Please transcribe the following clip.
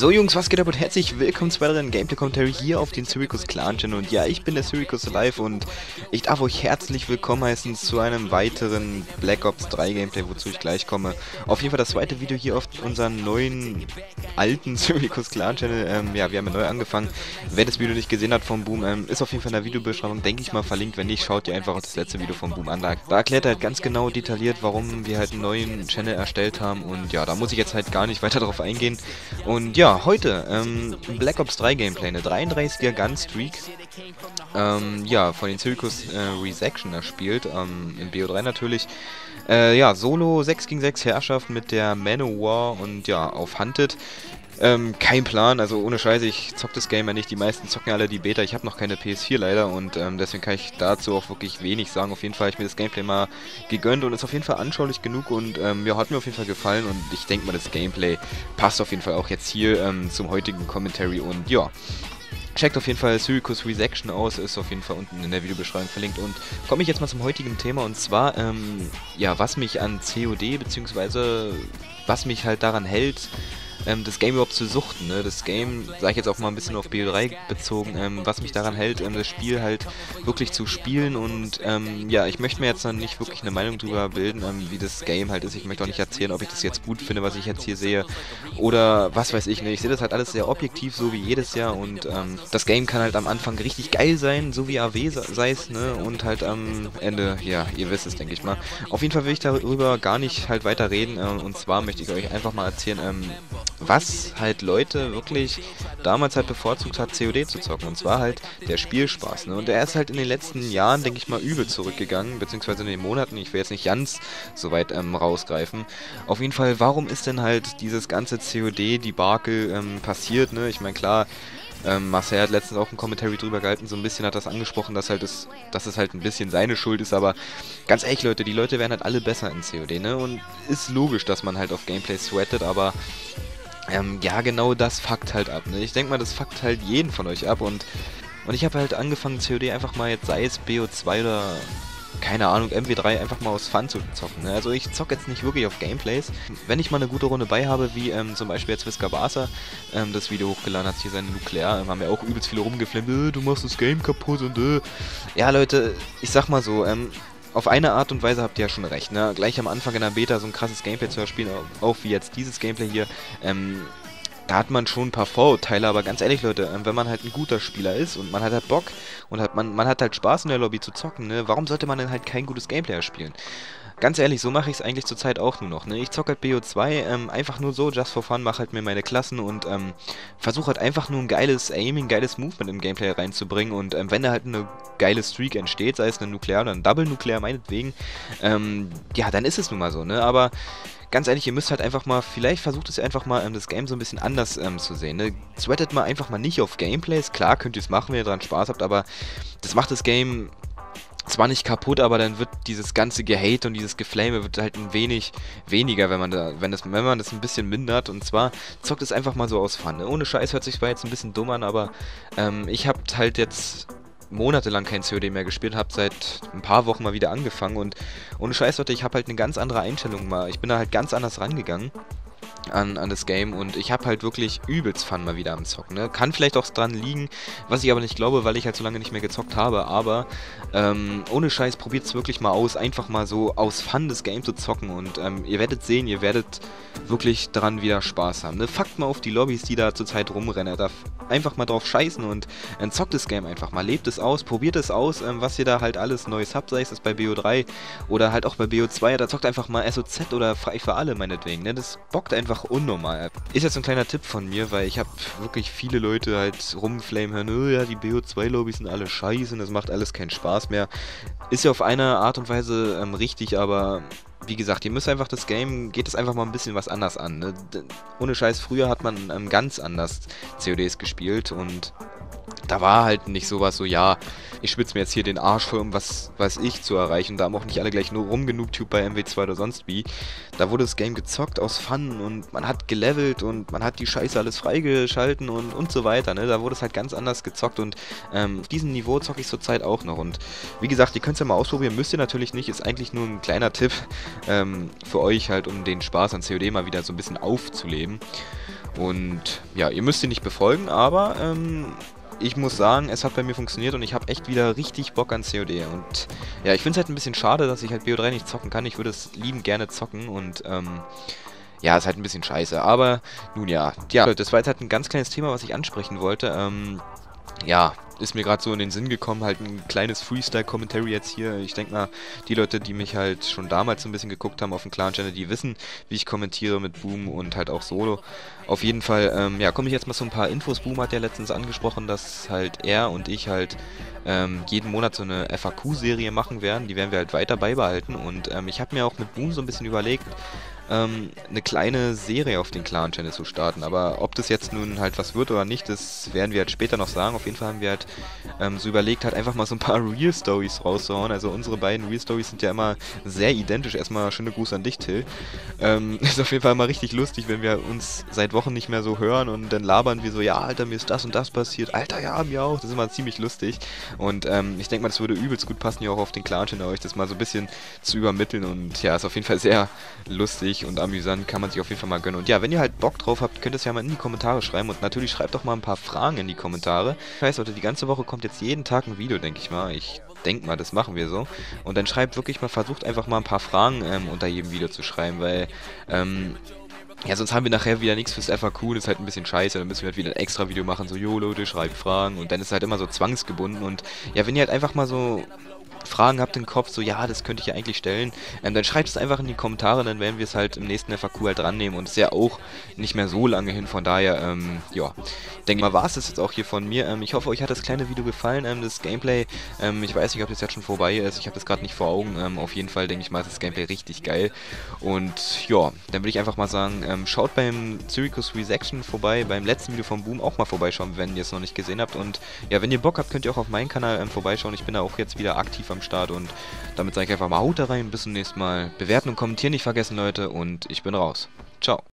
So Jungs, was geht ab und herzlich willkommen zu weiteren Gameplay-Commentary hier auf den Syricus Clan Channel. Und ja, ich bin der Syricus Alive und ich darf euch herzlich willkommen heißen zu einem weiteren Black Ops 3 Gameplay, wozu ich gleich komme. Auf jeden Fall das zweite Video hier auf unserem neuen, alten Syricus Clan Channel. Ja, wir haben ja neu angefangen. Wer das Video nicht gesehen hat vom Boom, ist auf jeden Fall in der Videobeschreibung, denke ich mal, verlinkt. Wenn nicht, schaut ihr einfach auf das letzte Video vom Boom an. Da erklärt er halt ganz genau detailliert, warum wir halt einen neuen Channel erstellt haben. Und ja, da muss ich jetzt halt gar nicht weiter drauf eingehen. Und ja, heute Black Ops 3 Gameplay, eine 33er Gun Streak, ja, von den Syricus Resection erspielt, in BO3 natürlich. Ja, Solo 6 gegen 6 Herrschaft mit der Manowar und ja, auf Hunted. Kein Plan, also ohne Scheiße, ich zock das Game ja nicht, die meisten zocken alle die Beta, ich habe noch keine PS4 leider und deswegen kann ich dazu auch wirklich wenig sagen. Auf jeden Fall habe ich mir das Gameplay mal gegönnt und ist auf jeden Fall anschaulich genug und ja, hat mir auf jeden Fall gefallen und ich denke mal, das Gameplay passt auf jeden Fall auch jetzt hier zum heutigen Commentary und ja. Checkt auf jeden Fall Syricus Resection aus, ist auf jeden Fall unten in der Videobeschreibung verlinkt. Und komme ich jetzt mal zum heutigen Thema und zwar, ja, was mich an COD, beziehungsweise was mich halt daran hält, das Game überhaupt zu suchten, ne? Das Game, sage ich jetzt auch mal ein bisschen auf BO3 bezogen, was mich daran hält, das Spiel halt wirklich zu spielen und ja, ich möchte mir jetzt dann nicht wirklich eine Meinung drüber bilden, wie das Game halt ist. Ich möchte auch nicht erzählen, ob ich das jetzt gut finde, was ich jetzt hier sehe oder was weiß ich, ne? Ich sehe das halt alles sehr objektiv, so wie jedes Jahr und das Game kann halt am Anfang richtig geil sein, so wie AW sei es, ne? Und halt am Ende, ja, ihr wisst es, denke ich mal. Auf jeden Fall will ich darüber gar nicht halt weiter reden und zwar möchte ich euch einfach mal erzählen, was halt Leute wirklich damals halt bevorzugt hat, COD zu zocken. Und zwar halt der Spielspaß. Ne? Und der ist halt in den letzten Jahren, denke ich mal, übel zurückgegangen, beziehungsweise in den Monaten. Ich will jetzt nicht ganz so weit rausgreifen. Auf jeden Fall, warum ist denn halt dieses ganze COD-Debakel passiert? Ne? Ich meine, klar, Marcel hat letztens auch ein Commentary drüber gehalten, so ein bisschen hat das angesprochen, dass es halt ein bisschen seine Schuld ist, aber ganz ehrlich Leute, die Leute werden halt alle besser in COD, ne? Und ist logisch, dass man halt auf Gameplay sweatet, aber ja, genau das fuckt halt ab, ne? Ich denke mal, das fuckt halt jeden von euch ab und ich habe halt angefangen, COD einfach mal jetzt, sei es BO2 oder, keine Ahnung, MW3 einfach mal aus Fun zu zocken, ne? Also ich zocke jetzt nicht wirklich auf Gameplays. Wenn ich mal eine gute Runde bei habe, wie zum Beispiel jetzt Whisker Barca das Video hochgeladen hat, hier sein Nuklear, haben ja auch übelst viele rumgeflammt, du machst das Game kaputt und ja, Leute, ich sag mal so, auf eine Art und Weise habt ihr ja schon recht, ne? Gleich am Anfang in der Beta so ein krasses Gameplay zu erspielen, auch wie jetzt dieses Gameplay hier, da hat man schon ein paar Vorurteile, aber ganz ehrlich Leute, wenn man halt ein guter Spieler ist und man hat halt Bock und man hat halt Spaß in der Lobby zu zocken, ne? Warum sollte man denn halt kein gutes Gameplay erspielen? Ganz ehrlich, so mache ich es eigentlich zurzeit auch nur noch, ne? Ich zocke halt BO2, einfach nur so, just for fun, mache halt mir meine Klassen und versuche halt einfach nur ein geiles Aiming, geiles Movement im Gameplay reinzubringen und wenn da halt eine geile Streak entsteht, sei es eine Nuklear oder ein Double-Nuklear meinetwegen, ja, dann ist es nun mal so, ne? Aber ganz ehrlich, ihr müsst halt einfach mal, vielleicht versucht es einfach mal, das Game so ein bisschen anders zu sehen, ne? Sweatet mal einfach mal nicht auf Gameplays, klar könnt ihr es machen, wenn ihr dran Spaß habt, aber das macht das Game zwar nicht kaputt, aber dann wird dieses ganze Gehate und dieses Geflame wird halt ein wenig weniger, wenn man das ein bisschen mindert. Und zwar zockt es einfach mal so aus Fun, ne? Ohne Scheiß hört sich zwar jetzt ein bisschen dumm an, aber ich hab halt jetzt monatelang kein COD mehr gespielt, habe seit ein paar Wochen mal wieder angefangen und ohne Scheiß, Leute, ich habe halt eine ganz andere Einstellung mal. Ich bin da halt ganz anders rangegangen an das Game und ich habe halt wirklich übelst Fun mal wieder am Zocken, ne? Kann vielleicht auch dran liegen, was ich aber nicht glaube, weil ich halt so lange nicht mehr gezockt habe, aber ohne Scheiß, probiert es wirklich mal aus, einfach mal so aus Fun das Game zu zocken und ihr werdet sehen, ihr werdet wirklich dran wieder Spaß haben, ne? Fuckt mal auf die Lobbys, die da zurzeit rumrennen, da einfach mal drauf scheißen und zockt das Game einfach mal, lebt es aus, probiert es aus, was ihr da halt alles Neues habt, sei es bei BO3 oder halt auch bei BO2, da zockt einfach mal SOZ oder Frei für alle meinetwegen, ne? Das bockt einfach unnormal. Ist jetzt ein kleiner Tipp von mir, weil ich habe wirklich viele Leute halt rumflamen hören, oh ja, die BO2-Lobbys sind alle scheiße und das macht alles keinen Spaß mehr. Ist ja auf eine Art und Weise richtig, aber wie gesagt, ihr müsst einfach das Game, geht es einfach mal ein bisschen was anders an, ne? Ohne Scheiß, früher hat man ganz anders CODs gespielt und da war halt nicht sowas so, ja, ich schwitze mir jetzt hier den Arsch voll, um was weiß ich zu erreichen. Da haben auch nicht alle gleich nur rumgenoobt bei MW2 oder sonst wie. Da wurde das Game gezockt aus Fun und man hat gelevelt und man hat die Scheiße alles freigeschalten und so weiter, ne? Da wurde es halt ganz anders gezockt und auf diesem Niveau zocke ich zurzeit auch noch. Und wie gesagt, ihr könnt es ja mal ausprobieren, müsst ihr natürlich nicht, ist eigentlich nur ein kleiner Tipp für euch halt, um den Spaß an COD mal wieder so ein bisschen aufzuleben. Und ja, ihr müsst ihn nicht befolgen, aber ich muss sagen, es hat bei mir funktioniert und ich habe echt wieder richtig Bock an COD. Und ja, ich finde es halt ein bisschen schade, dass ich halt BO3 nicht zocken kann. Ich würde es liebend gerne zocken und ja, ist halt ein bisschen scheiße. Aber nun ja, das war jetzt halt ein ganz kleines Thema, was ich ansprechen wollte. Ja, ist mir gerade so in den Sinn gekommen, halt ein kleines Freestyle-Commentary jetzt hier. Ich denke mal, die Leute, die mich halt schon damals so ein bisschen geguckt haben auf dem Clan-Channel, die wissen, wie ich kommentiere mit Boom und halt auch Solo. Auf jeden Fall, ja, komme ich jetzt mal so ein paar Infos. Boom hat ja letztens angesprochen, dass halt er und ich halt jeden Monat so eine FAQ-Serie machen werden. Die werden wir halt weiter beibehalten. Und ich habe mir auch mit Boom so ein bisschen überlegt, eine kleine Serie auf den Clan-Channel zu starten. Aber ob das jetzt nun halt was wird oder nicht, das werden wir halt später noch sagen. Auf jeden Fall haben wir halt so überlegt, halt einfach mal so ein paar Real-Stories rauszuhauen. Also unsere beiden Real-Stories sind ja immer sehr identisch. Erstmal schöne Grüße an dich, Till. Ist auf jeden Fall mal richtig lustig, wenn wir uns seit Wochen nicht mehr so hören und dann labern wir so, ja, Alter, mir ist das und das passiert. Alter, ja, mir auch. Das ist immer ziemlich lustig. Und ich denke mal, das würde übelst gut passen, ja auch auf den Clan-Channel, euch das mal so ein bisschen zu übermitteln. Und ja, ist auf jeden Fall sehr lustig und amüsant, kann man sich auf jeden Fall mal gönnen. Und ja, wenn ihr halt Bock drauf habt, könnt ihr es ja mal in die Kommentare schreiben und natürlich schreibt doch mal ein paar Fragen in die Kommentare. Das heißt, Leute, die ganze Woche kommt jetzt jeden Tag ein Video, denke ich mal. Ich denke mal, das machen wir so. Und dann schreibt wirklich mal, versucht einfach mal ein paar Fragen unter jedem Video zu schreiben, weil ja, sonst haben wir nachher wieder nichts fürs FAQ, das ist halt ein bisschen scheiße, dann müssen wir halt wieder ein extra Video machen, so, jo Leute, schreibt Fragen und dann ist es halt immer so zwangsgebunden und ja, wenn ihr halt einfach mal so Fragen habt im Kopf, so, ja, das könnte ich ja eigentlich stellen, dann schreibt es einfach in die Kommentare, dann werden wir es halt im nächsten FAQ halt dran nehmen und es ist ja auch nicht mehr so lange hin, von daher, ja, denke mal, war es das jetzt auch hier von mir. Ich hoffe, euch hat das kleine Video gefallen, das Gameplay, ich weiß nicht, ob das jetzt schon vorbei ist, ich habe das gerade nicht vor Augen, auf jeden Fall, denke ich mal, ist das Gameplay richtig geil und ja, dann würde ich einfach mal sagen, schaut beim Syricus Reaction vorbei, beim letzten Video vom Boom auch mal vorbeischauen, wenn ihr es noch nicht gesehen habt und ja, wenn ihr Bock habt, könnt ihr auch auf meinen Kanal vorbeischauen, ich bin da auch jetzt wieder aktiv am Start und damit sage ich einfach mal, haut da rein, bis zum nächsten Mal, bewerten und kommentieren nicht vergessen, Leute, und ich bin raus. Ciao.